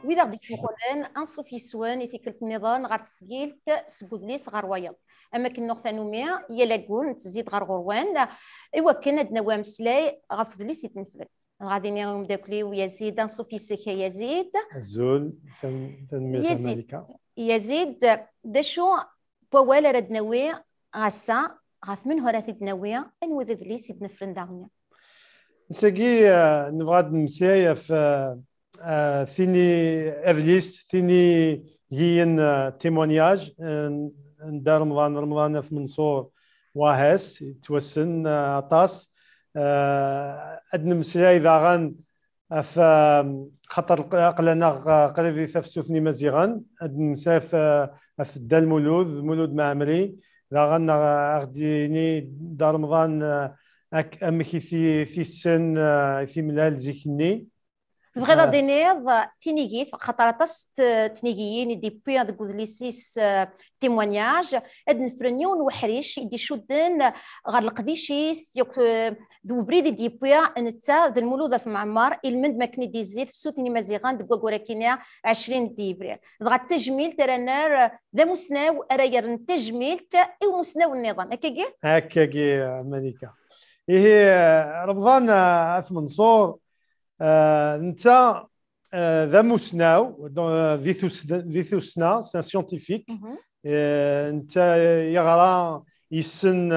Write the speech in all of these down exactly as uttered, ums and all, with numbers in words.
وإذا غديت مثلا أنصف يسوان يتيكلت النظام غير تسجيل سبودليس غير ويض أما كنا ثانومية يلاقون تزيد غير غروان إوا كان عندنا وامسلاي غفضليس يتنفل غادي نيوم داكلي ويزيد أنصف يسكا يزيد الزول تنمية يزيد الملكة يزيد دشو بوالا ردناوي غاسا غاف من هورا تدناوية أنو ذا ذليس يتنفرن داغنيا نساقي نبغى نمسيا في ثيني افليس ثيني هين تيمونياج ندار رمضان رمضان في منصور واهس توسن عطاس ادن مسيا اذا غن في خطر قلنا قريب في سوثني مزيغان ادن مسيا في الدال مولود مولود معمري اذا غن غديني دار رمضان امكي في في السن في ملال زيكني تبغي غادي نيض تينيغيت خاطر طاس تنيغيين دي بي دو ليسيس تيمونياج اد نفرنيون وحريش يدي شودن غير القديشيس يوك دو بريدي دي بي نتا د المولوده في معمر المند ماكني دي زيت في سوتني مزيغان دو كوراكينيا عشرين ديبريل دغا التجميل ترانار ذا مسناو اراير التجميل تا او مسناو النظام هكاكي هكاكي ملكه إيه رمضان في منصور انت ذا مسناو ذي ثوسنا سان سيونتيفيك انت يغرا يسن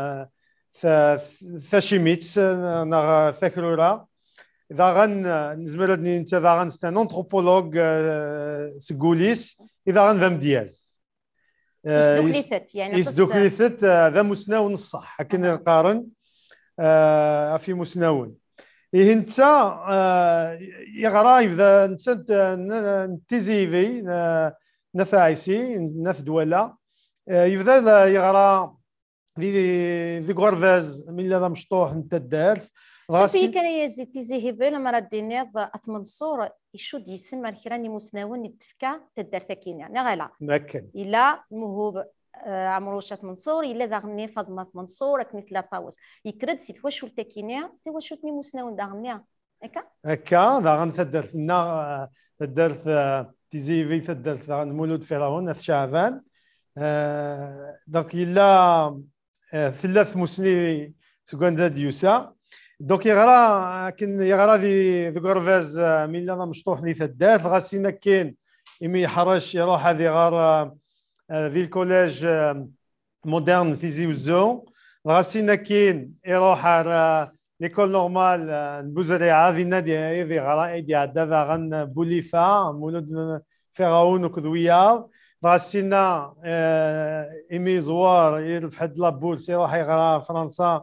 فاشيميتس نغ ثاكرورا اذا غن نزمر انت ذا غن ستان انثروبولوج سكوليس اذا غن ذا مدياز يسدوكليثت يعني يسدوكليثت ذا مسناو نصح هكا نقارن في مسناون إيه أنت يغرا إذا أنت نتيزيفي نفاعسي نفد ولا إذا يغرا ذي ذي غرفاز من هذا مشطوح نتا الدارف شوفي كان يزيد تيزيهيفي لما رديني أثمن صورة يشود يسمى الكراني مسناون التفكا تدار ثكين يعني غلا مكن إلا موهوب عمروشة منصور إلا ذاغني فاطمة منصور كنت لا طاوس يكرد سيت واش ولتاكينيا تي واش تني مسناون داغنيا هكا هكا ذاغن تدرت لنا تدرت تيزيفي تدرت مولود فرعون في شعبان دونك إلا ثلاث مسني سكوان ديوسا دونك يغرا كن يغرا ذي ذي غرفاز من لا مشطوح لي تدار غاسينا كاين يمي يحرش يروح هذه غار في الكوليج مودرن في زيوزو غاسينا كاين يروح ليكول نورمال نبوزريعه في النادي هذه غرا دي عدا غن بوليفا مولود فرعون وكذويا غاسينا ايمي زوار يرف حد لابول يروح يغرا فرنسا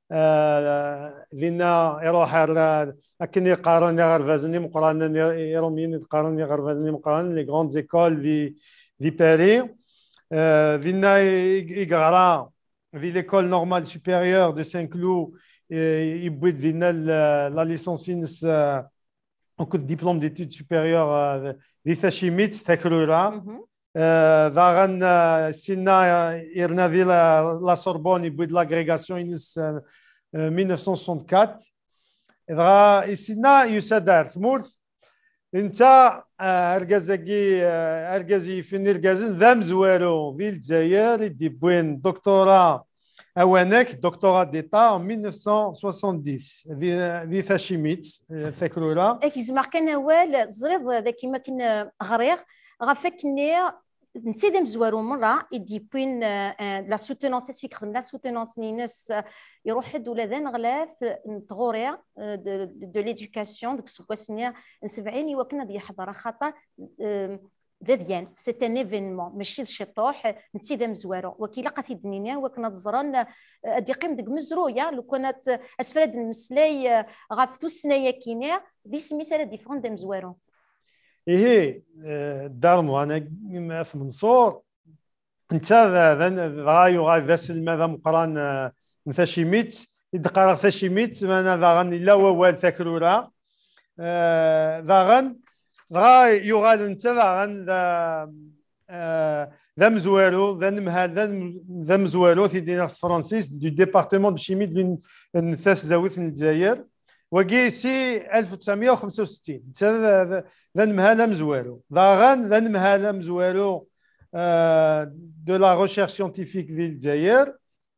لينا يروح لكن يقارن غير فازني مقارنه يرومين يقارن غير فازني مقارنه لي غروند زيكول في في باريس فينا يقرا في ليكول نورمال سوبيريور دو سان كلو يبويد فينا لا ليسونسينس وكل ديبلوم ديتود سوبيريور في فاشيميت تاكلورا ذاغن سينا يرنا في لا سوربون يبويد لاغريغاسيون ينس mille neuf cent soixante-quatre دغا يسنا يسدار ثمورث انت ارغازكي ارغازي فين ارغازن ذا مزوارو في الجزائر يدي بوين دكتوراه اوانك دكتوراه ديتا en mille neuf cent soixante-dix في في فاشيميت فاكرولا كيزمر كان اوال زريض ذاك كيما كنا غريغ غفكني نسيت مزوارو مره يدي بوين لا سوتونونس سي كخدم لا سوتونونس نينس يروح دوله ذا نغلاف نتغوريا دو ليدوكاسيون ديك سواسنيا سبعين وكنا دي حضره خاطر ذا ديان سي ان ايفينمون ماشي شطوح نسيت مزوارو وكيلا قاتي دنينا وكنا تزران دي قيم ديك مزرويه لو كانت اسفراد المسلاي غافتو السنايا كينا دي سميسه ديفرون دي مزوارو إيه دارمو أنا في منصور أنت غايو غاي ذا سلمى ذا مقران فاشيميت يدقر فاشيميت أنا ذا غن لا ووال ثاكرورا ذا غن ذا يغال أنت ذا غن ذا ذا مزوالو ذا نمهال ذا مزوالو في دينار فرانسيس دو ديبارتمون دو شيمي دو نثاس زاوية الجزائر وكي سي ألف وتسعمية وخمسة وستين ذا مهالة مزوالو ضاغن ذا مهالة مزوالو دو لا ريشيرش سيونتيفيك ديال الجزائر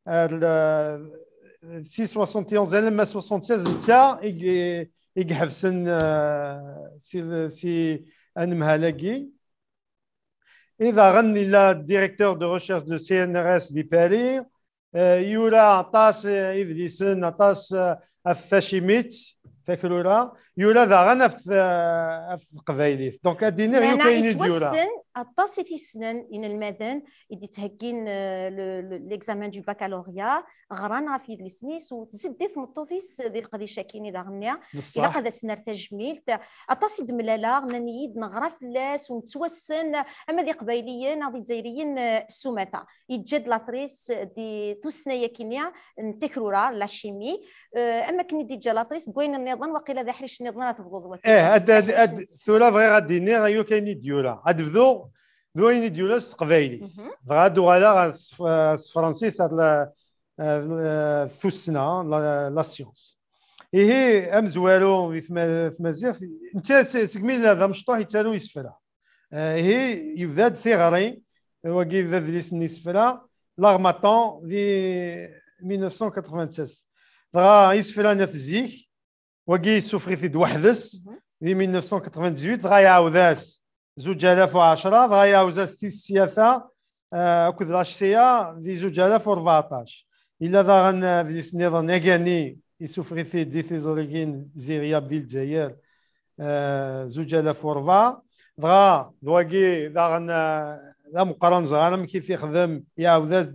سي واحد وستين لما ستة وستين نتا يحفسن سي سي ان مهالاكي اذا غني لا ديريكتور دو ريشيرش دو سي ان ار اس دي باري يورا عطاس إذليسن عطاس الثاشيميت فاكرولا يورا ذا غنا في قبايليف دونك اديني غيو كاين ديورا عطاس تيسنن ان المدن يدي تهكين ليكزامان دو باكالوريا غرانا في لسنيس وتزيد في مطوفيس ديال قضيه شاكيني دا غنيا الا قد سنر تجميل عطاس دملالا ننيد نغرا فلاس ونتوسن اما دي قبايليين هذه الجزائريين السماته يتجد لاطريس دي توسنايا كينيا نتكرورا لا شيمي اما كني دي جلاطريس كوين النظام وقيله ذا حريش النظام تفضل اه اد اد ثولا فغي غاديني غيو كاين ديولا غاد فذو ذوين ديولا قبايلي غادو غالا فرنسي صار ثوسنا لا سيونس هي امزوالو في مزيغ انت سكميل هذا مشطوح يتالو يسفرا هي يبداد في غري وكي ذا ذليس نيسفرا لاغماتون في ألف وتسعمية وتسعة وثمانين غا يسفرا نفزيك وكي سوفري في دوحدس في ألف وتسعمية وثمانية وثمانين غا يعاوداس زوج آلاف وعشرة غا يعاوداس في السياسة كذ راشسيا في زوج آلاف وأربعطاش إلا ذا غن في النظام ناكاني يسوفري في دي فيزوريكين زيريا بديل الجزائر زوج آلاف وأربعة غا دواكي ذا غن ذا مقارن زغارم كيف يخدم يعاوداس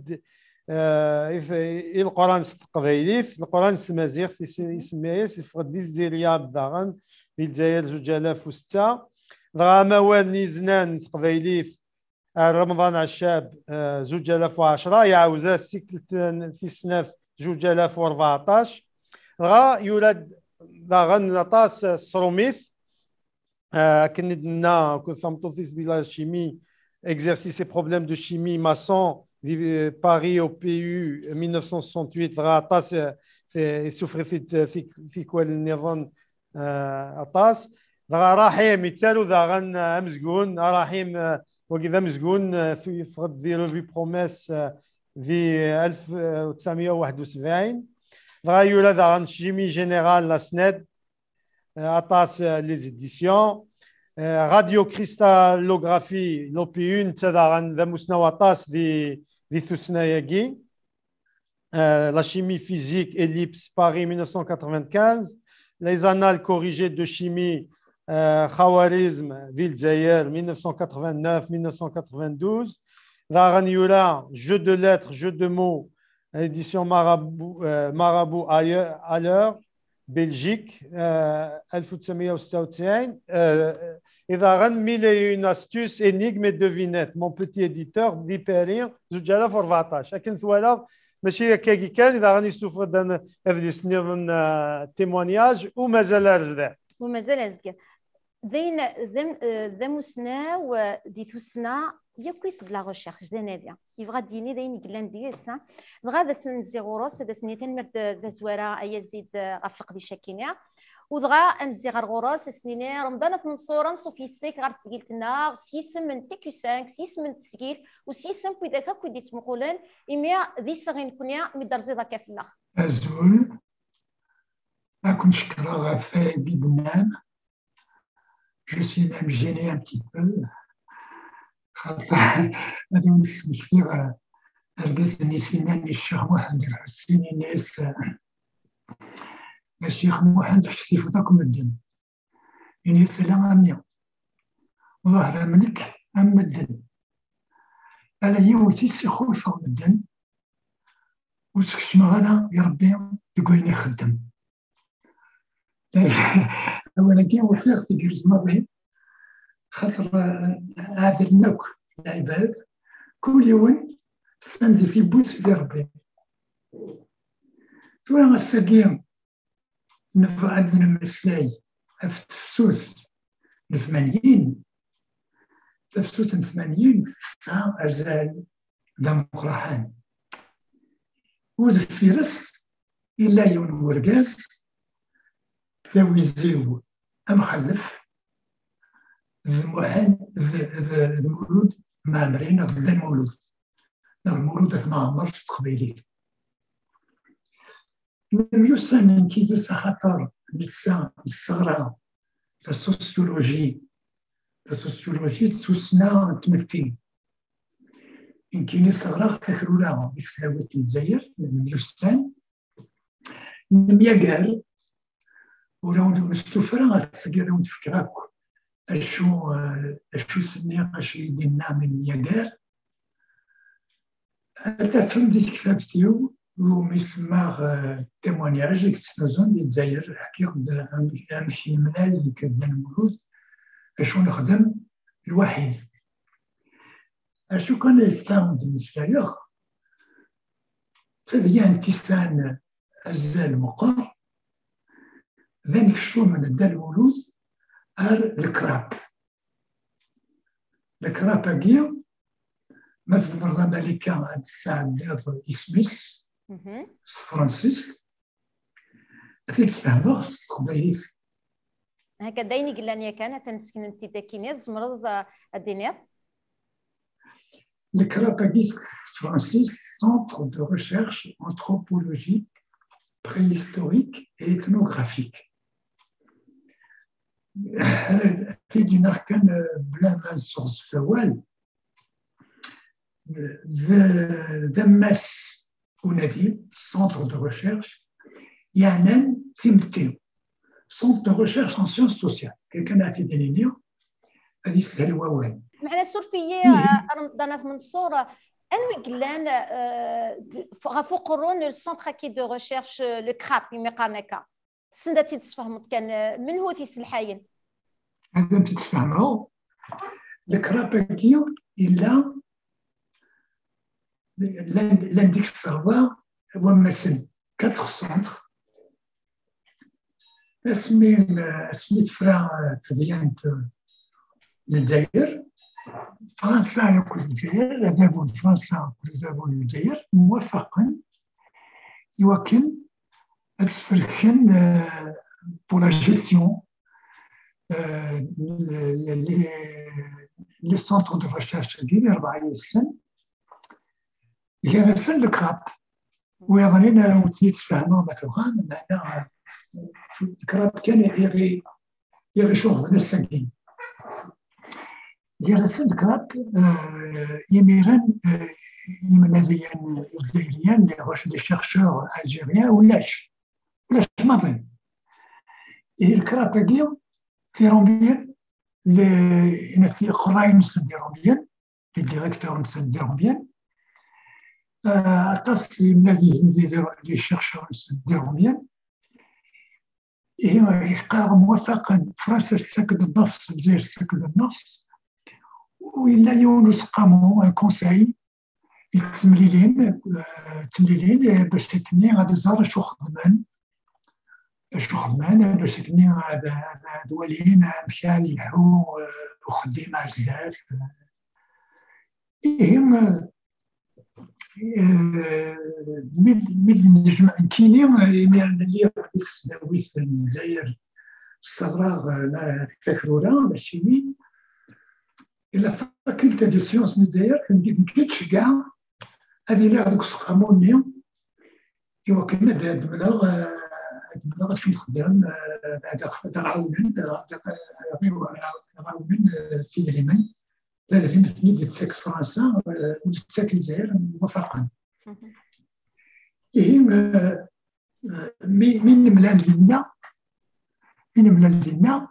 القرآن القبايلي القرآن السمازيغ يسميه يفقد دي الزيريا بداغن في الجزائر زوج آلاف وستة ضغا موال نيزنان قبايلي رمضان عشاب زوج آلاف وعشرة يعاوزا السيكل في السنة زوج آلاف وأربعطاش غا يولد ضاغن نطاس السروميث كندنا كنت ثمطوثيس ديال لا شيمي exercice et problèmes de chimie maçon Paris au P U ألف وتسعمية وستة وستين غاطاس سوفري في في في كوال النظام اطاس غا راحيم يتالو ذا غن امزقون راحيم وكذا مزقون في فقد دي روفي بروميس في ألف وتسعمية وواحد وسبعين غا يولا ذا غن شيمي جينيرال لا سند اطاس لي زيديسيون راديو كريستالوغرافي لو بي أون تاع غن ذا مسنواطاس دي دي ثوسناياكي la chimie physique ellipse Paris ألف وتسعمية وخمسة وثمانين les annales corrigées de chimie Khawarizm ville Zaïre ألف وتسعمية وثمانية وثمانين ألف وتسعمية واتنين Varaniola jeu de lettres jeu de mots édition Marabout Marabout à l'heure Belgique ألف وتسعمية وستة وتسعين إذا غن mille et une astuces énigmes et devinettes mon petit éditeur d'Hyperion زوج آلاف وأربعطاش لكن ثوالا ماشي كاكي كان إذا غني سوف دان افديس نظن تيمونياج ومازال رزدع ومازال رزدع دين ذم ذم سنا ودي توسنا يكويث لا ريشيرش دي ناديا يبغى ديني داين يقلان ديسا بغا ذا سن زيغوروس ذا سنيتين مرد ذا زوارا ايزيد افلق دي شاكينيا ودغا انزي غير غوراس سنيني رمضان في نصورا نصوفي السيك غير تسقيلتنا سيسم من تيكو خمسة سيسم من تسقيل وسيسم كوي داكا كوي ديت مقولن إميا ذي صغين كونيا مي درزي ذاك في الاخ ازول راكم شكرا في بيدنان جو سي ميم جيني ان بتي بو خاطر هذا نسمي كثير البس نسينا الشيخ محمد الحسين الناس الشيخ محمد في صفتكم الدين يعني سلام أمني ظهر منك أم الدين ألا يوتي سيخول فوق الدين وسكش مغانا يربي يقوين يخدم أولا كي وفيق تجرز مضي خاطر هذا النوك العباد كل يوم سندي في بوس في ربي سواء السقيم نفع عندنا مسلاي في تفسوس الثمانين تفسوس الثمانين ساعة أجزال ديمقراطية وذ فيرس إلا يون ورقاس ذوي زيو أمخلف المحن المولود مع مرينا غدا المولود المولود مع مرس قبيلي يوسن من كي خطر نفسها الصغرى السوسيولوجي السوسيولوجي تسنى تمثيل إن كاين الصغرى فاكروا لها يتساوي في الجزائر من يوسن مياكار ولو نستفرغ السجارة ونتفكرك أشو أشو سني أشو يدينا من مياكار أتفهم ديك الكتاب ديالو وميسمى تيمونياج كتنزون ديال الجزائر حكي أمشي منال اللي كدنا المولود أشو نخدم الوحيد أشو كان يفهم بالنسبة ليه تبيا انتسان أجزاء المقر ذلك شو من الدار المولود أر الكراب الكراب أجيو مثل مرة ملكة عند الساعة ديال إسميس فرانسيس أتي تفهمها قبيلي هكا دايني قلانيا كان تنسكن انت داكيني زمرض الدينير الكراب أجيو فرانسيس Centre de recherche anthropologique préhistorique et ethnographique. في دينار كان بلا ما نصوص فوال ذماس ونادي Centre de recherche يعني ثيمتيو Centre de recherche en sciences sociales كان عتي دينينيو هذه سهل ووال معنا سورفية رمضان من الصورة أنوي قلان غافو قرون السنتر كي دو ريشيرش لو كراب ميقانيكا سنداتي تفهمت كان من هو تيس الحاين هذا تتفهموا الكراب كيو إلا لان ديك الصغبة هو مسن كاتر سنتر اسمي اسمي فرا تديانت الجزائر فرنسا يكون الجزائر أدابون فرنسا أدابون الجزائر موفقا يمكن أتفرخن pour la gestion les centres de recherche ديال أربعين سنة هي نفس الكراب ويظنين وتفهموا مثلا معناها الكراب كان يغي يغي شغل السنين يرسل كراب يميران يمناديان الجزائريان لي شيرشور الجيريان ولاش ولاش ماضي الكراب كيو في رومبيان لي في قراين نسدي رومبيان لي ديريكتور نسدي رومبيان اطاس يمنادي لي شيرشور نسدي رومبيان يقع موافقا فرنسا تسكد النفس الجزائر تسكد النفس وإلا يونس قاموا ان كونساي التمليلين التمليلين باش تكني غادي زار شو خدمان شو خدمان باش تكني هذا دولين مشى يلحو وخدي مع بزاف هم من من نجمع كيني اللي يسداوي في الجزائر الصغرى لا فاكروا راه ماشي مين إلا فاكولتي ديال سيونس من الجزائر كنكيتش كاع هذه اللي غادوك سقاموني إوا كنا هاد المبلغ هاد المبلغ فين نخدم هذا غاونن غاونن السيد اليمن لا اليمن ثني ديال تساك فرنسا وتساك الجزائر موافقا إيه من ملان لنا من ملان لنا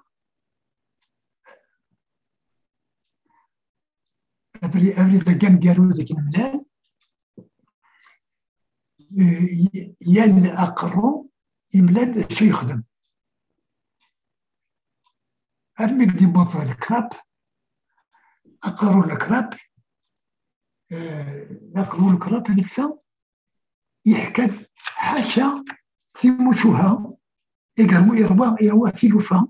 أبري أبري ذاكان قالوا ذاك الملال يال أقرو يملاد شو يخدم أرمي دي بوطا الكراب أقرو الكراب أقرو الكراب لسا يحكى حاشا ثموشوها إيقامو يروى يروى ثلوفا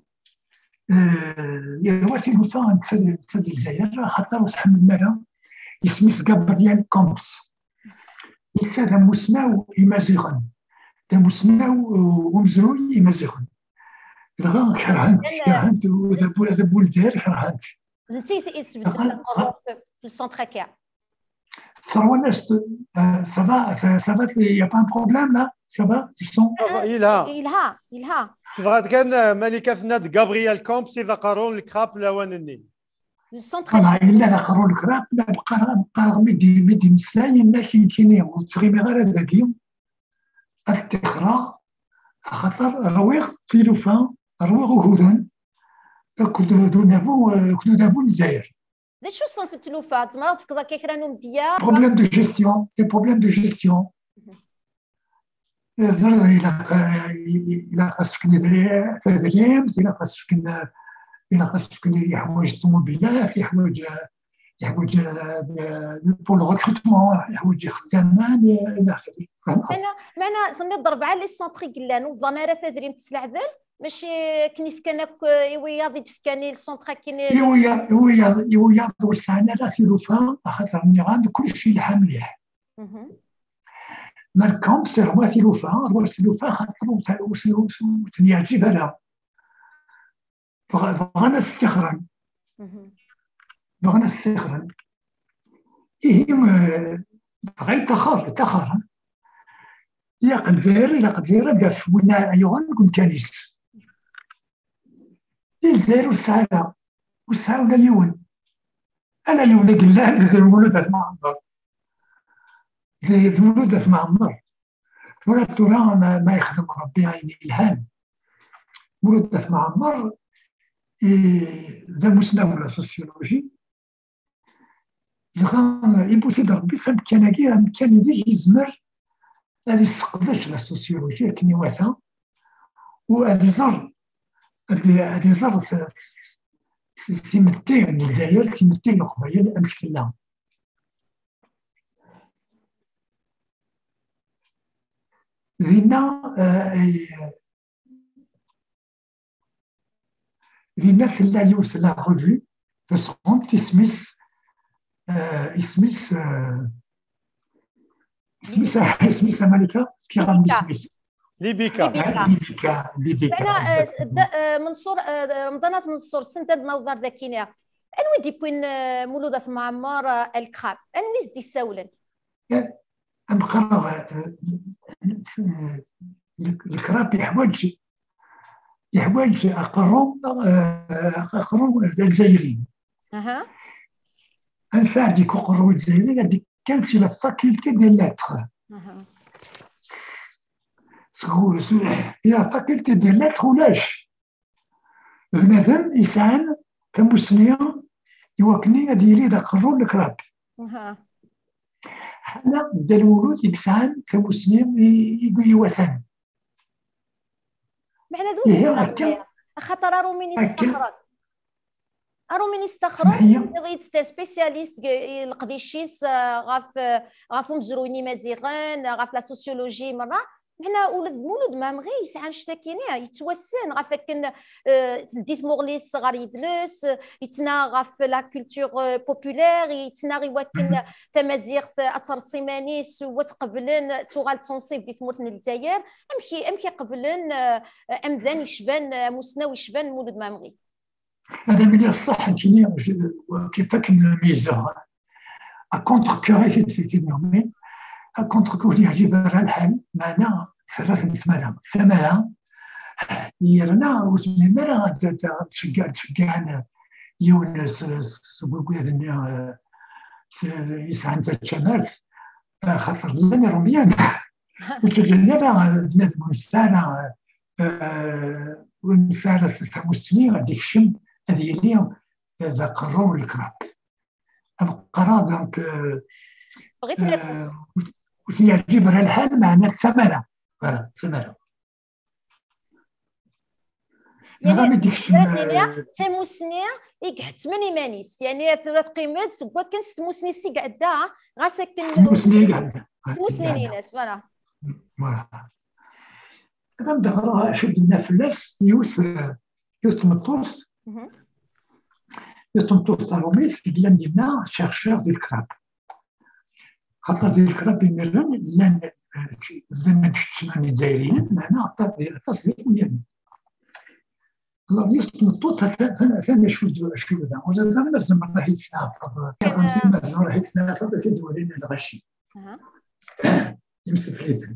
يروى ثلوفا تسد الجزائر خاطر صحاب المرا يسميس غابرييل كومبس يتساد مسناو يمازيغن تا مسناو ومزروي يمازيغن دغا كرهنت كرهنت ودابو دابو الجزائر كرهنت انت تبدل في السونتر هكا ثروه الناس سافا سافا يا با بروبليم لا سافا سون إلها إلها إلها تبغى كان ملكة فناد غابرييل كومبس إذا قارون الكراب لوانني السونتر فوالا إلا قارون الكراب لا بقى بقى ميدي ميدي مسلاين لا كيمكن وتغيمي غير هذاك التخرا خاطر رويغ تيلوفان رويغ وهودن كنتو دابو كنتو دابو الجزائر شو صنف التلوفه تما تفكر كيكرانو مديا بروبليم دو جيستيون دي بروبليم دو جيستيون زر الى الى خاصك تدريب الى خاصك الى خاصك يحوج الطوموبيلات يحوج يحوج بول ريكروتمون يحوج خدامان الى اخره معنا معنا تنضرب على لي سونطري كلانو ظناره تدريب تسلعذل ماشي كنيف كانك يوياض تفكاني السونطرا كاين يويا يويا يويا وسعنا لا تلوفا خاطر النيران كلشي اللي مليح مالكم سي هو تلوفا هو تلوفا خاطر واش تنعجب انا بغانا استخرا بغانا استخرا إيه بغيت تخر تخر يا الجزائر إلا الجزائر داف ونا أيوان كون كنيس الجزائر والسعادة والسعادة ولا يون أنا يون قلال المولودة معمر المولودة معمر ولا ترى ما, ما يخدم ربي عيني الهام مولودة معمر ذا مسنا سوسيولوجي زغان يبوسي ربي فهمت كان كاين كان يدي يزمر هذه السقدش لا سوسيولوجي كني واثا وهذه زر هذه زر في متين الجزائر في متين القبائل امثل لها ذينا ذينا في لا يوس لا ريفي تسقط تسميس اسميس اسميسها اسميسها ملكة كي غنمي سميس ليبيكا ليبيكا ليبيكا أنا منصور رمضانات منصور سنتد نوضر ذاكينيا أنوي دي بوين مولودة معمر الكراب أنوي دي سولن أنقرأ الكراب يحوج يحوج أقرهم أقرهم الجزائريين أها أنساعدي كقروا الجزائريين هذيك كان سي لا فاكولتي دي لاتر هي فاكولتي دي لاتر ولاش بنادم يسعن كمسلم يوكني غادي يلي دا قروا الكراب حنا بدا الولود يسعن كمسلم يوثن معنا ذوك خاطر راه من يستخرج راه من يستخرج يدير سبيسياليست القديشيس غاف غاف مزروني مزيغان غاف لا سوسيولوجي مره حنا ولد مولود ما مغي يسعى شتاكينيه يتوسن غاف كن ديت مورليس صغار يدلس يتنا غاف لا كولتور بوبولير يتنا غيوكن تمازيغ اثر السيمانيس وتقبلن تغال تنصيب ديت مورتن الجزائر امكي امكي قبلن امدان يشبان مسناوي يشبان مولود ما مغي هذا من الصح انتني كيف نميزها كونتر كوري في النومي كونتر كوري يجيب الحال معنا ثلاثة ثمانية ثمانية يرنا وسمينا راه تشجع تشجعنا يونس سبوكويا يسعى تشمارث خاطر لنا روميان وتجلنا راه بنادم مسالة والمسالة تاع المسلمين غادي يكشم هذه اليوم ذا قروا الكراب القرار دونك بغيت وسيعجب لها الحال معنا الثمنه فوالا الثمنه يعني ديك تموسني يقحت من يمانيس يعني ثلاث قيمات سوا كان ستموسني سي قعدا غا ساكن ستموسني قعدا ستموسني ناس فوالا فوالا هذا ندغرا شدنا فلاس يوس يوس مطوس يوس مطوس تاروميس اللي ندينا شيرشور ديال الكراب خاطر ديال الكراب يمرن لان زعما تشتمني الجزائريين معنا تصديق ديالنا الله يسمطوط ثاني شو شو ذا وزاد أنا لازم راح يتسنى كان في راح يتسنى في دورين الغشي يمسك فليتن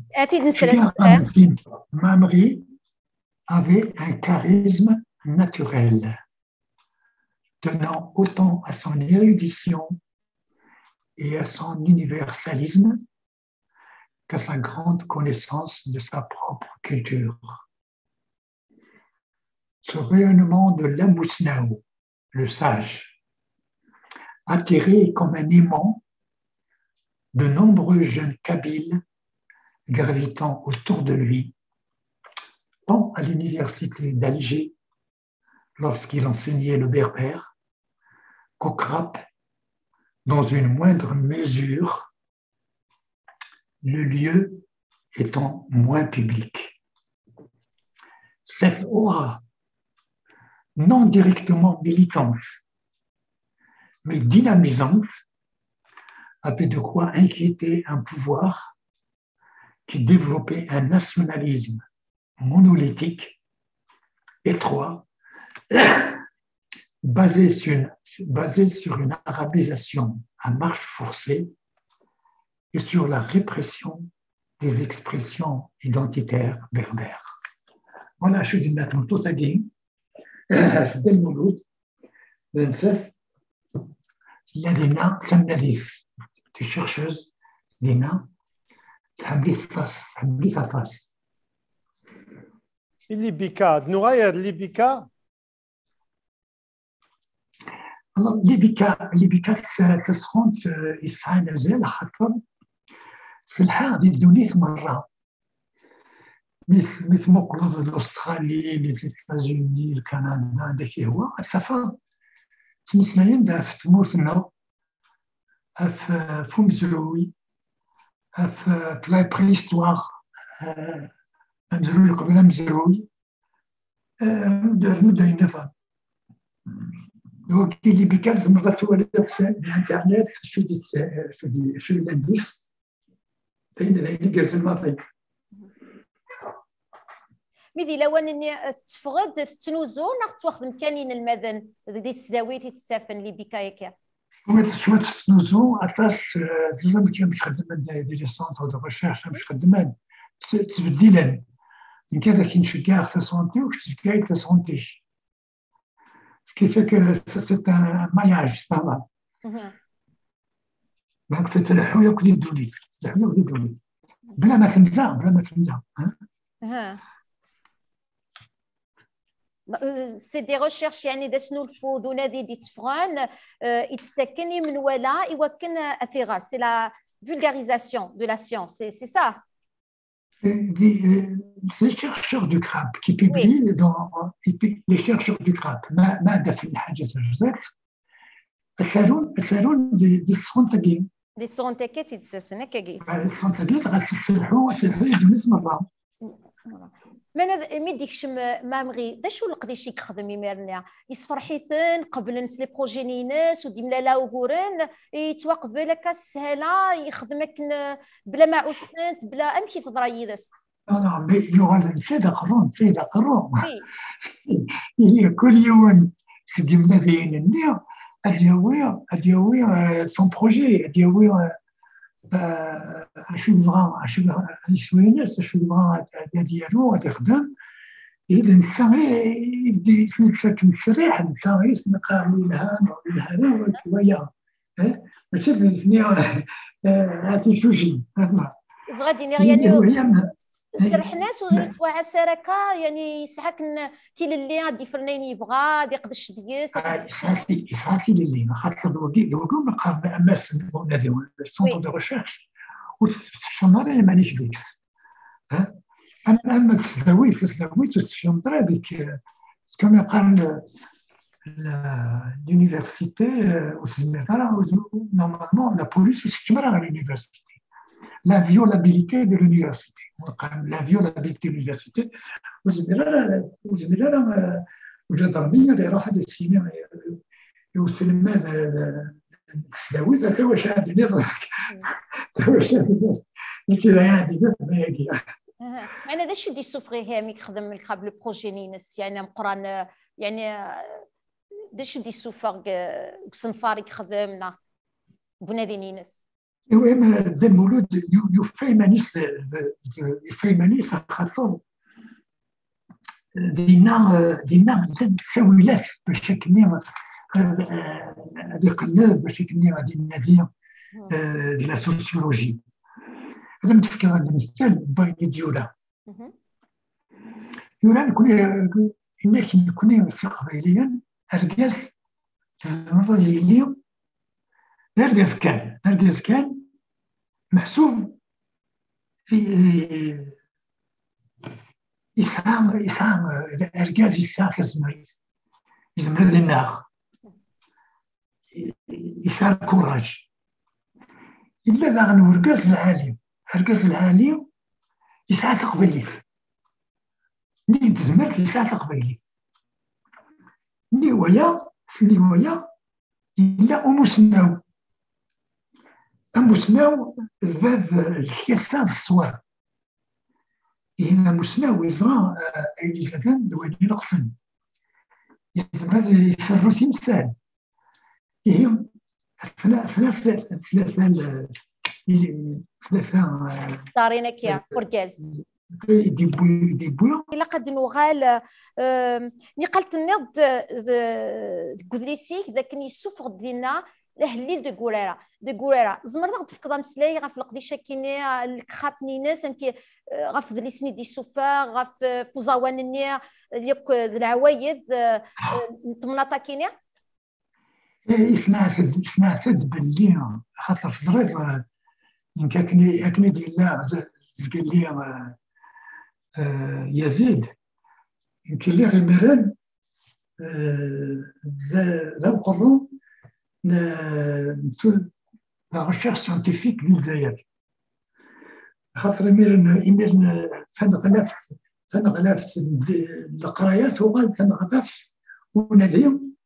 Mamri avait un charisme naturel, tenant autant à son érudition et à son universalisme qu'à sa grande connaissance de sa propre culture. Ce rayonnement de l'Amousnaou, le sage, attirait comme un aimant de nombreux jeunes Kabyles gravitant autour de lui, tant à l'université d'Alger, lorsqu'il enseignait le berbère, qu'au Crap, dans une moindre mesure, le lieu étant moins public. Cette aura, non directement militante, mais dynamisante, avait de quoi inquiéter un pouvoir qui développait un nationalisme monolithique, étroit, basé sur une, basé sur une arabisation à marche forcée et sur la répression des expressions identitaires berbères. Voilà, je dis maintenant tout ça gain. في المولود نشوف لدينا تنظيف chercheuse دينا تحملي الطاس تحملي الطاس اللي بيكا نغير اللي بيكا اللي بيكا اللي بيكا تسخن يسعى مازال خاطر في الحال دونيت مره مثل مثل ما قلنا الاسترالي لي زيتازوني الكندا داك هو صافا تمسناين دا في تموتنا في فمزروي في لا بريستوار مزروي قبل مزروي مدة ينفع دونك اللي بكاز مرات ولات في الانترنت شو دي شو دي شو الاندكس بين اللي كاز الماضي ميدي لو اني تفقد تنوزو ناخذ تخدم كانين المدن دي السداويت تسافن اللي بكايكا شويه شويه تنوزو عطاس زعما كان باش خدم دي لي سونتر دو ريشيرش باش خدمان تبديلا ان كان كاين شكاع في سونتي وشكاع في سونتي سكي في كو سي ان ماياج سامع دونك تتلحو ياك دي دولي تلحو ياك دي دولي بلا ما تنزع بلا ما تنزع ها سي دي ريشيرش يعني دا شنو الفوض ونادي دي تفغان يتسكن من ولا يوكن اثيغا سي لا vulgarisation de la science c'est c'est ça c'est les chercheurs du CRAP qui publient oui. dans les chercheurs du CRAP ما ما دا في الحاجه تجزات تسالون تسالون دي دي سونتاكين دي سونتاكيت يتسسنا كاكي السونتاكيت غتسلحوا تسلحوا جميع مره ما ما ديكش مامغي دا شو القديش يخدم يمرنا يصفر حيثن قبل نس لي بروجي نيناس وديملا لا وغورن يتوقف لك السهله يخدمك بلا ما عسنت بلا امشي تضرا يدس انا مي يوغال سيدا قرون سيدا قرون هي كل يوم سيدي ملاذين النيا اديوي اديوي سون بروجي اديوي اشوفها اشوفها يسوينس اشوفها ديالو غادي يخدم اذا انت يدي ساكن تسريح انت نقارنوا لها لها شويه ماشي الاثنين هاتي شوشي غادي يعني سرح ناس وتوعى سركه يعني يسحك تي اللي غادي فرنين يبغى غادي يقدش ديس يسحك يسحك اللي خاطر دوكي دوكو مقام اماس هذا هو السونتر دو ريشيرش والشماره اللي مانيش ديكس اما اما تسداويت تسداويت والشماره هذيك كما قال l'université normalement la police c'est à l'université la violabilité de l'université la violabilité de l'université وزميلنا وزميلنا وجدرمية اللي راح هذا السينما يوصل هذا السلاوي ذاك واش عادي نضحك واش عادي كذا عادي ما يجي معنا دا شو دي سوفري هامي خدم الخاب لو بروجي نينس يعني مقران يعني داش دي سوفاغ كسنفاري خدمنا بنادي نينس المهم ذا المولود يفيمانيس يفيمانيس خاطر دينا دينا تساويلات باش كني غادي قلب باش كني غادي نادي ديال لا سوسيولوجي. هذا متفكر هذا المثال باين ديولا ديولا نكون إنك نكون قبيليا أرجاز المرة ديالي أرجاز كان أرجاز كان محسوب يسعى يسعى أرجاز يسعى كزمريز يزمر الناغ يسعى الكوراج إلا ذا غنورجاز العالم أرجاز العالم يسعى تقبيليت ني تزمرت يسعى تقبيليت ني ويا سني ويا إلا أموسناو أموسناو ذباب الحياسة الصوار هنا مسناو يزرع أي زمان دواني نقصن يزرع يفرو تمثال هي ثلاثة ثلاثة ثلاثة ثلاثة دارينك يا فرجاز دي بوي دي بوي إلا قد نوغال نقلت النض كذليسيك ذاك يسوفغ دينا لهليل دو غوريرا دو غوريرا زمرنا غتفكر مسلاي غف القديشه كيني الكخابني ناس انكي غف ذليسني دي سوفا غف فوزاوانني ليك العوايد طمناطا كيني يسمع فد يسمع فد باللي خاطر في الضريب يمكن كني كني ديال لا قال لي يزيد يمكن لي غير مران لا نقولوا نتول لا ريشيرش سيانتيفيك ديال الجزائر خاطر يمير يمير تنغلف تنغلف القرايات وغاد تنغلف وناديهم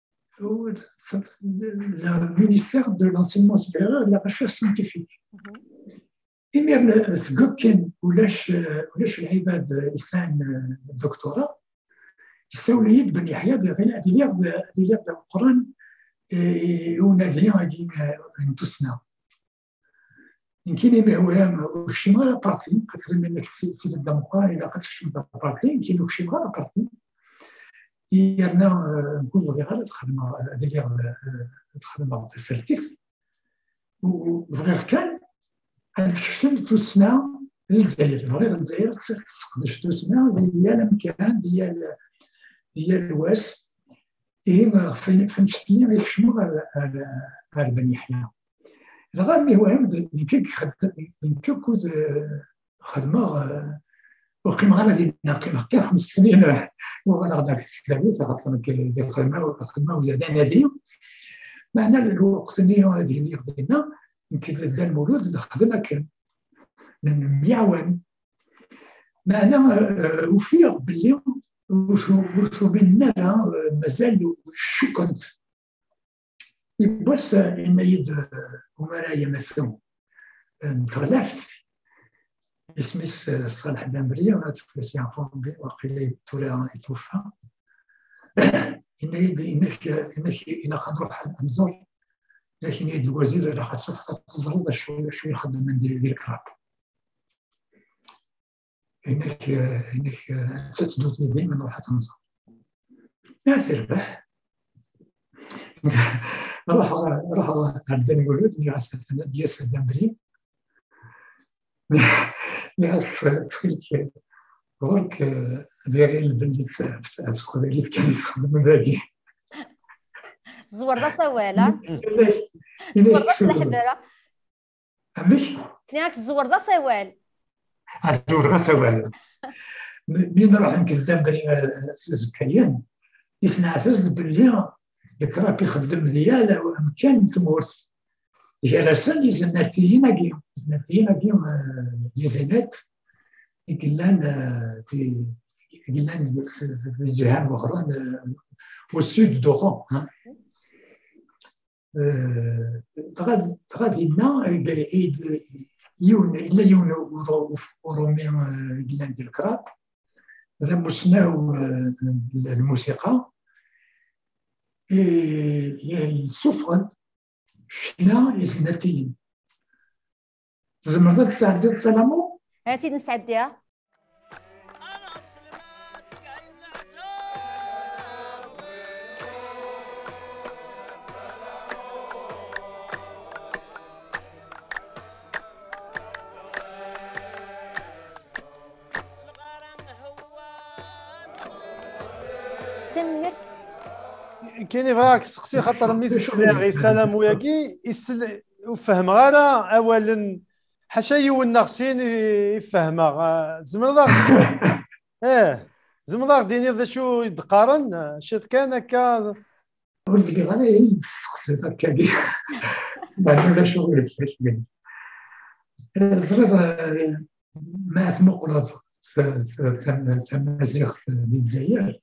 le ministère de l'enseignement supérieur et de la recherche scientifique. يمير ثقوكين ولاش ولاش العباد يسان الدكتوراه يساوي يد بن يحيى بغير ديال ديال القرآن ونادي غادي نتوسنا يمكن يبيعوها وشي مرة بارتي خاطر منك سيد الدمقة إلا خاصك بارتي يمكن وشي مرة بارتي يرنا نقول غير تخدم ديال تخدم في سلتيكس وغير كان تكشم توسنا الجزائر غير الجزائر تقدر توسنا هي الامكان ديال ديال الواس إيه فين فين شتني غيخشموا على بني يحيى غير اللي هو عمد يمكن خدم يمكن كوز خدمه وقيمه غير ديال قيمه حتى خمس سنين وغادا غدا في السلاوي تاع ديال خدمه خدمه ولا نادي معنا الوقت اللي هو ديال ديالنا يمكن ذا المولود خدمه كان من مية عام معنا وفيق باللي وشو بينا مازال شو كنت بس إما يد ومرايا مثلهم تغلفت اسمي صالح دامبريا وأنا تفلسي عفوا وقيل تولى يتوفى إما يد إنك إنك إلا غنروح نزور لكن يد الوزير إلا خاصو حتى تزرد شوية شوية يخدم من ديال الكراب إنك إنك تتدوتني ديما نروح تنزل يا سيربح نروح نروح عند المولود نجي سنة ديال سدامبري نجي تخيل غورك ديالي البن في سكولاري كان يخدم باقي زور سوالا زور الحبره عميك ياك زور ذا سوال زور ذا سوال مين نروح عند الدامبري زكيان يسمع فاز باللي ذكرى كيخدم ديالها وامكان تمورس هي رسل لي زناتيين كي زناتيين كي لي زينات يقلان في يقلان في الجهه الاخرى والسود دوغون غاد غاد لنا يون الا يون ورومي قلان ديال الكراب هذا مسناو الموسيقى يسفرد شنا يزنتين زمرت تساعد تسلمو هاتي نسعديها كاين فراك سقسي خاطر ميسلاغ يسلم وياكي يسل وفهم غير اولا حاشا يولنا خصين يفهمها زمرضاغ اه زمرضاغ ديني ذا شو يتقارن شت كان هكا قلت لي انا سقسي هكا ما ولا شغل فاش زريف ما مقلط ثم زيخ الجزائر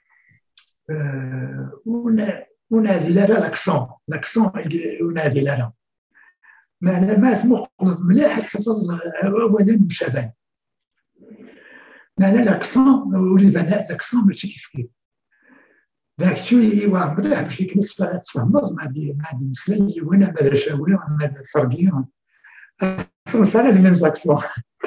ونادي لها لاكسون لاكسون ونادي لها معنى ما مقلط مليح تفضل اولا مشابه معنى لاكسون ولي بنات لاكسون ماشي كيف كيف داك شوي واعر مليح باش يكنس تفهمض مع دي مع دي مسلي وانا ما شاوي وانا الفرقيه فرنسا اللي مزاكسون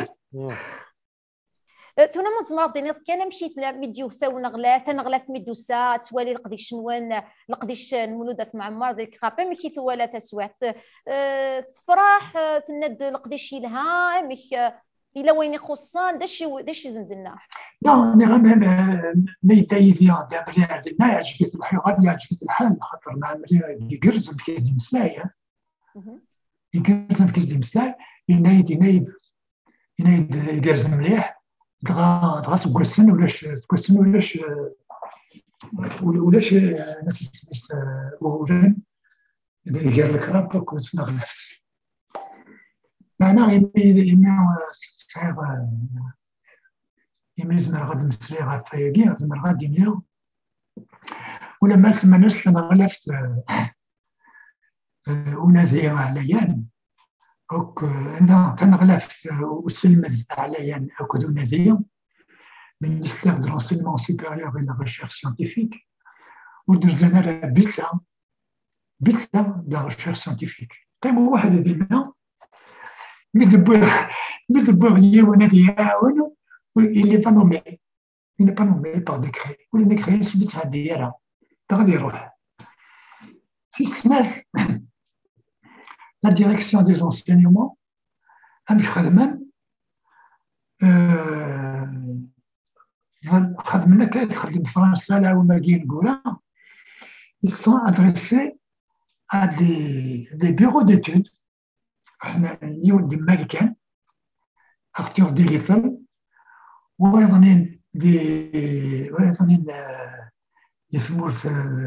تونا من زمار ديني كان مشيت ميديوسا ونغلاث نغلاث ميدوسا توالي القديش شنوان القديش المولودة معمر ديك خابا مي كي توالى تسوات تفرح تند القديش يلها مي الا وين يخصان داش داش يزندنا لا انا غير نيتاي فيا دابا دينا يعجبني الحوار يعجبني الحال خاطر مع يقرزم كيس دي مسلايه يقرزم كيس دي مسلاي ينايد ينايد ينايد يقرزم مليح دغا دغا سكوسن ولاش سكوسن ولاش ولاش نفس سميس اورن داير الكراب كنت نغلفت معناه يمي يمي صعيب يمي زمر غاد نسري غاد فايقين زمر غاد يمي ولما سما ناس نغلفت ونادي عليان هوك انا تنغلفت وسلمت عليان هوك دو نادي ministère de l'enseignement supérieur et de la recherche scientifique ودرزنا راه بيتا بيتا de la recherche scientifique قيموا واحد ديالنا مدبر مدبر لي ونادي يعاون il n'est pas nommé il n'est pas nommé par décret واللي décret سميت هاد ديالها غادي يروح في السنة la direction des enseignements أمي خدمان خدمنا كيخدم فرنسا لا وما كاين نقولها ils sont adressés à des des bureaux d'études حنا اليوم دي امريكان اختيار دي ليتل وأيضا دي وأيضا يسموه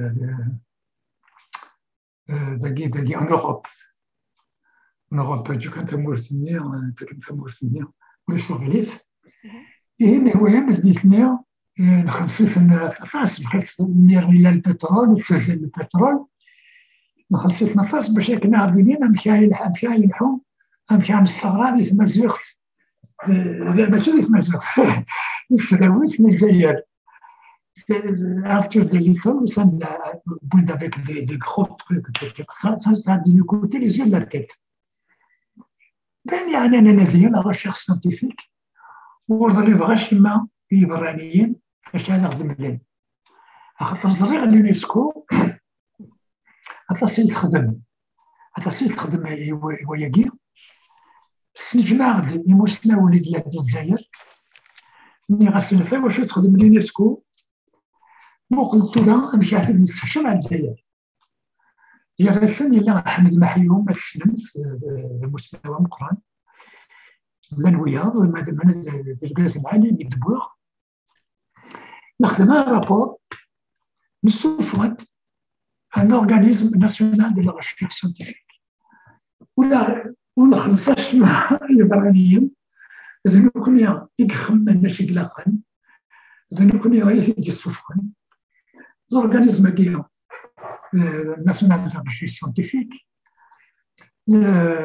داكي داكي ان اوروب ان اوروب جو كان تمور سنيا كان تمور سنيا ولا شغليف ايه المهم بديتنا نخلصوا في النفاس بحيث نرمي لا البترول وتسجل البترول نخلصوا في النفاس باش كنا عارفين نمشي نمشي نلحم نمشي نستغرب في مزيغ ماشي في مزيغ نتساويت من الجزائر Arthur de Little, au sein de la boule avec des, des gros trucs, et cetera. Ça, ça, ça a de nous coûter les yeux de la tête. Ben, il y a un analyse, la recherche scientifique, où on arrive vachement ibraniens, عشان نخدم لهم. خاطر صغير اليونسكو عطاسي تخدم عطاسي تخدم وياكي سي جماعة يموسنا وليد ديال الجزائر ملي غاسلفا واش تخدم اليونسكو مو قلت لها نمشي عاد نستشفى مع الجزائر يا رسن إلا أحمد محيوم تسلم في مستوى مقرن للوياض من الجلسة معاني بالدبوغ نخدم un rapport نسوفرد un organisme national de la recherche scientifique ولا ونخلصاش مع الإبرانيين إذا نكون يا يخمم ماشي قلاقا إذا نكون يا يدي السفرن l'organisme national de la recherche scientifique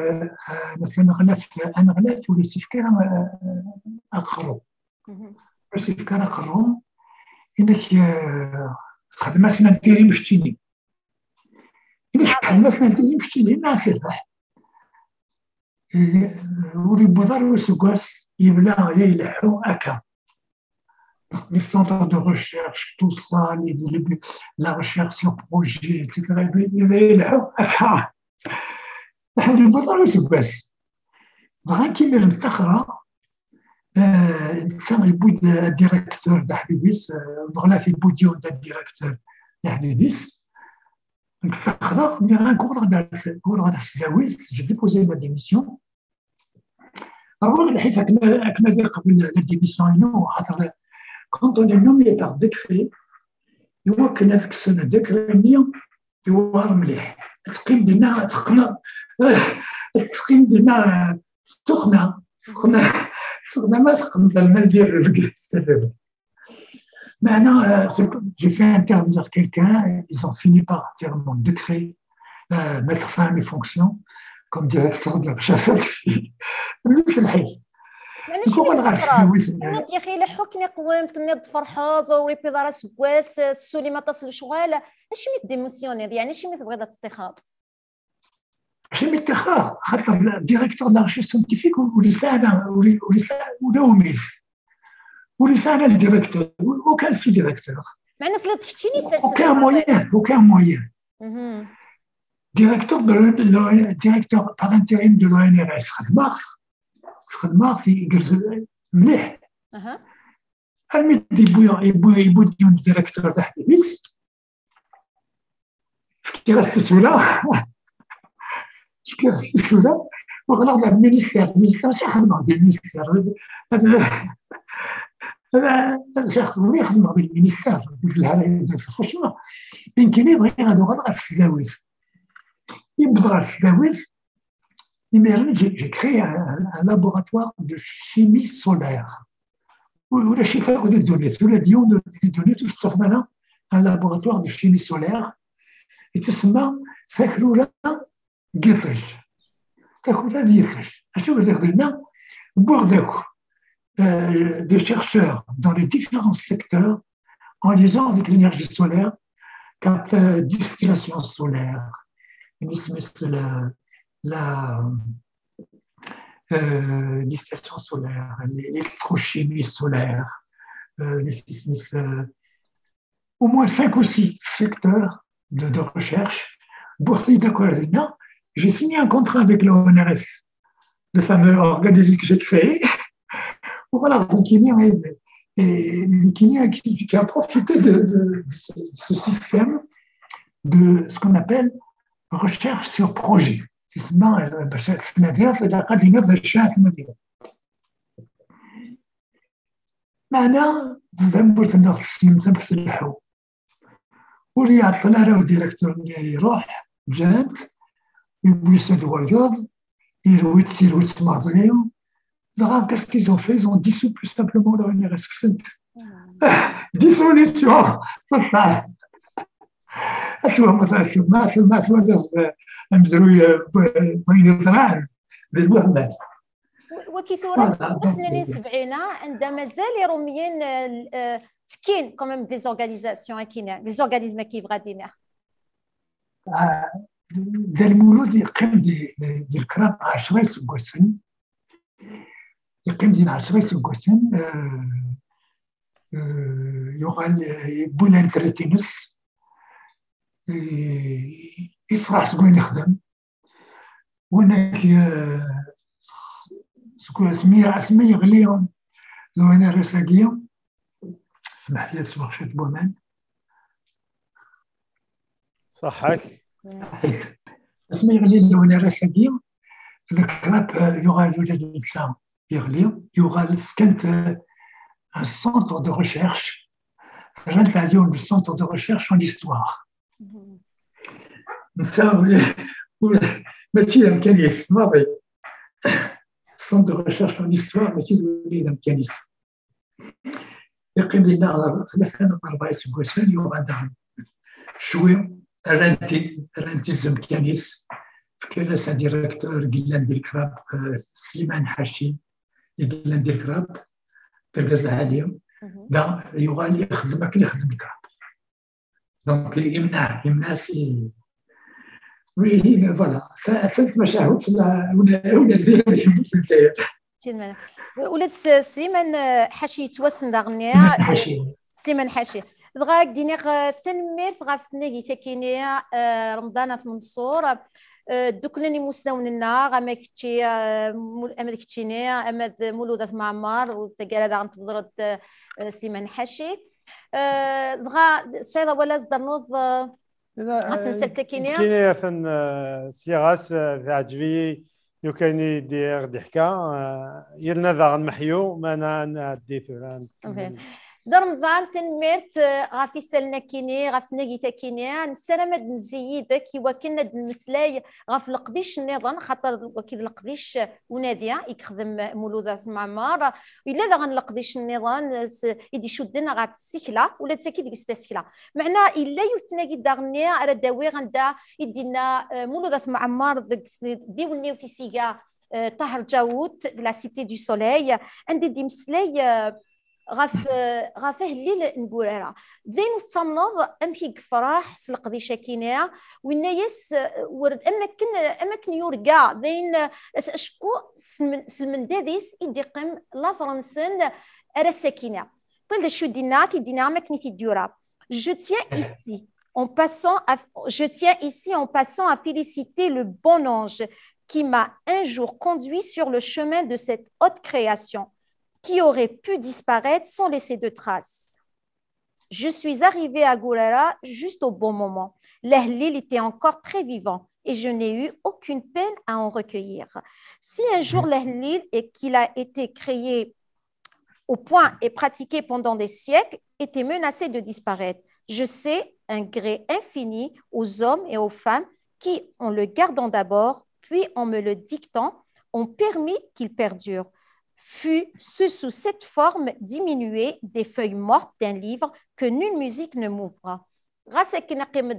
مثلا غلاف انا غلاف ولا سيفكير اخرو باش كان قرروا انك خدمه سنتيري مشتيني انك خدمه سنتيري مشتيني الناس يربح وري بوضار وسكواس يبلا يلحو هكا les centres de recherche, tout ça, les, les, la recherche sur projet, et cetera. يلحو هكا وري بوضار وسكواس بغا كيما الأخرى انت يبود الديريكتور تاع حبيبيس بغلا في بوديو تاع الديريكتور تاع حبيبيس تاخذ مي غنكون غادا نقول غادا السداويل جي ديبوزي ما ديميسيون راه الحيت كنا كنا قبل لا ديميسيون نو خاطر كونت اون نومي بار ديكري هو كنا في السنه ديكري هو مليح التقييم ديالنا تقنا التقييم ديالنا تقنا تقنا تقنا ما تقنا المال ديال الرفقات السبب معنا j'ai fait intervenir quelqu'un, ils ont fini par dire mon décret, euh, mettre fin à mes fonctions comme directeur de la recherche scientifique. نفس الحي. نقول غير يا اخي لا حكني قوام تنض فرحوب وريبيدار سكواس تسولي ما تصل شغال اش مي ديموسيونير يعني اش مي تبغي تستخاب اش مي تخا خاطر الديريكتور de la recherche scientifique ولسانه ولسانه ولسانه الديريكتور وكان في ديريكتور معنا في تحتيني سير aucun moyen aucun moyen directeur de le directeur par intérim de l'O N R S خدمه خدمه في يجرز مليح اها الميد يبويا يبويا يبويا الديريكتور تاع حبيبيس كي راست سولا كي راست سولا وغلا مع المينيستير المينيستير شي خدمه ديال المينيستير هذا هذا شيخ ملي خدمه ديال المينيستير قلت لها فرشمه يمكن يبغي هادو غير في السداويت يبدا غير في السداويت j'ai créé un, un laboratoire de chimie solaire. Où la chimie des données, où la dion des données, tout ça fait un laboratoire de chimie solaire. Et tout ça, fait que là, guétage. Fait que là, guétage. À ce que je dis, Bordeaux, des chercheurs dans les différents secteurs, en liaison avec l'énergie solaire, comme la distillation solaire, la la euh, distillation solaire, l'électrochimie solaire, euh, les sismes, euh, au moins cinq ou six secteurs de, de recherche. Boursier d'accord, j'ai signé un contrat avec l'O N R S, le fameux organisme que j'ai créé. Voilà, qui, et, qui, qui, qui a profité de, de, de, ce, de ce système de ce qu'on appelle recherche sur projet. تسمى باش تنادير إذا قدينا باش تنادير معنا زعما تناخذ السلم باش نلحو ولي يعطل راه الديريكتور اللي يروح جات يبغي يسد الورقات يروي تسير وتماضيهم دابا qu'est-ce qu'ils ont fait ils ont dissous plus simplement leur N R S كسنت dissolution صح أشوف مثلا شوف ما ما توظف مزروي بين ذراع بالوهمة وكيصوروا السنين سبعين عندما مازال روميين تكين كوميم دي زورغانيزاسيون كاين دي زورغانيزم كيبغى دينا دا المولود يقيم دي دي الكرام عشرة سكوسن يقيم دي عشرة سكوسن يقال بولان تريتينس يفرح سكوين يخدم وهناك سكوين سمية سمية غليون لو أنا رساقية سمح لي تسوق شات بومان صحك سمية غليون لو أنا رساقية ذكرت يغال ولاد الإنسان يغلي يغال كانت un centre de recherche l'Interdion du centre de recherche en histoire. Ça, ماشي الكنيس ماضي centre de recherche en histoire ماشي الكنيس يقيم لنا على ثلاثة أربعة سكوسين يوغادا شوي رانتي رانتي زم كنيس كان سا ديريكتور قلان ديال الكراب سليمان حاشي قلان ديال الكراب تلقاز العالية دا يغالي يخدمك اللي يخدم الكراب دونك يمنع يمنع سي وي فوالا تسلت مشاهد ولا ولا اللي يموت في الجزائر ولاد سليمان حاشي يتوسن داغنيا حاشي سليمان حاشي دغا ديني تنمير غافني تاكيني رمضان في منصور دوكلني مسنوننا غما كتشي اما كتشيني اما مولودات معمر وتقال هذا غنتبضرد سليمان حاشي دغا سيدا ولا زدرنوض غافن تاكيني كيني فن سيغاس في عجبي يو كان يدير ضحكه يلنا ذا غنمحيو ما انا ديتو در رمضان تنمرت غافي سالنا كيني غاف ناقيتا كيني نسلام هاد نزيد كي وكنا المسلاي غاف القديش النظام خاطر وكي القديش وناديه يخدم مولودات معمار الا دا غنلقديش النظام يدي شدنا غات السكله ولا تاكيد يستسكله معنا الا يتناقي داغني على داوي غندا يدينا مولودات معمار ديولني وتيسيكا طاهر جاوت لا سيتي دو سوليي عندي دي مسلاي غاف غافه الليل نقولها زين تصنض امشي فرح سلق ذي شاكينه وين يس ورد اماكن اماكن يورقا زين اشكو سلمن داديس يدقم لا فرنسن على السكينه طيب شو دينا تدينا اماكن تديورا je tiens ici en passant à, je tiens ici en passant à féliciter le bon ange qui m'a un jour conduit sur le chemin de cette haute création qui aurait pu disparaître sans laisser de traces. Je suis arrivée à Gourara juste au bon moment. L'ahlil était encore très vivant et je n'ai eu aucune peine à en recueillir. Si un jour l'ahlil et qu'il a été créé au point et pratiqué pendant des siècles était menacé de disparaître, je sais un gré infini aux hommes et aux femmes qui, en le gardant d'abord, puis en me le dictant, ont permis qu'il perdure. Fut ce sous cette forme diminuée des feuilles mortes d'un livre que nulle musique ne mouvra. غاس كنا قيمة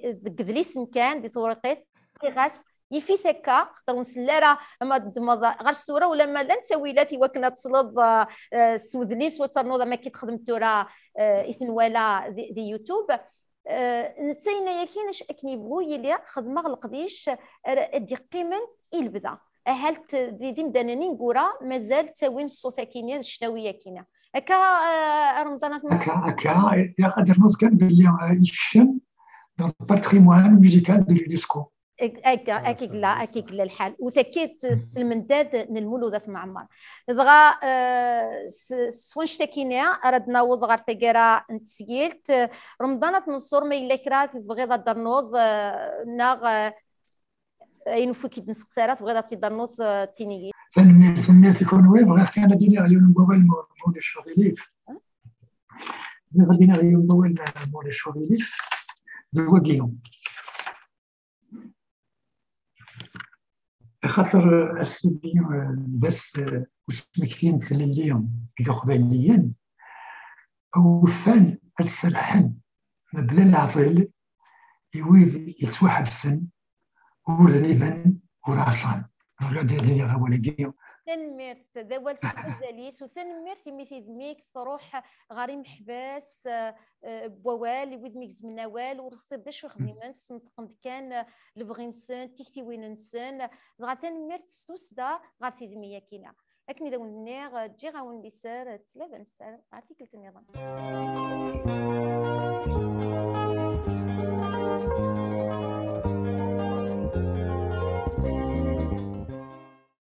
ذي كان دي ثورقيت غاس يفي ثكا خطر نسلارا اما دمض غير الصوره ولا ما لا نسويلاتي وكنا تصلب سودليس وتصرنوض ما كي تخدم تورا اثن ولا دي يوتيوب نتسينا ياكينش اكني بغو يلي خدمه القديش دي قيمه البدا هالت دي ديم دانانين غورا مازال تساوين الصوفه كينيا الشتاويه كينا هكا رمضانات هكا هكا يقدر نذكر باللي يكشم dans le patrimoine musical de l'UNESCO. هكا هكا لا هكا لا الحال وثكيت السلمنداد المولودات معمر دغا سوان شتاكينا اردنا وضغر ثقرا نتسيلت رمضانات منصور ما الا كرات بغيضه درنوض ناغ اين فوكي نسقسارات بغيضه تدرنوض تينيغي فنمير فنمير تكون وي بغا كان دينا عيون بوال مول الشغيليف غادينا عيون بوال مول الشغيليف دوا اليوم خاطر السيدي بس وسمكتين في اليوم القباليين او فان السرحن بلا العطيل يويد يتوحد السن وزنيبا وراسان غادي هذه غوالي تنميرت ذوال سوزاليس وتنميرت مثل ذميك تروح غاري محباس بوال وذ ميك زمناوال ورصيد داش خديمان سنتقند كان لبغي نسان تيكتي وين نسان غا تنميرت ستوسدا غا في ذمية كينا اكني داون النيغ تجي غاون لي سار تلا بنسار عرفتي كلت النظام